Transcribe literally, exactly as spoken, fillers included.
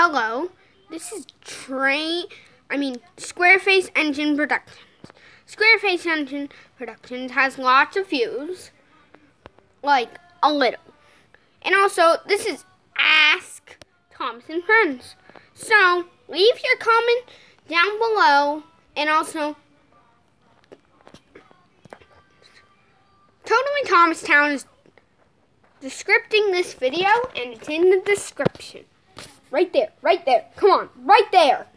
hello, this is Train, I mean, Squareface Engine Productions. Squareface Engine Productions has lots of views, like a little. And also, this is Ask Thomas and Friends. So, leave your comment down below, and also, Totally Thomastown is descripting this video, and it's in the description. Right there, right there. Come on, right there.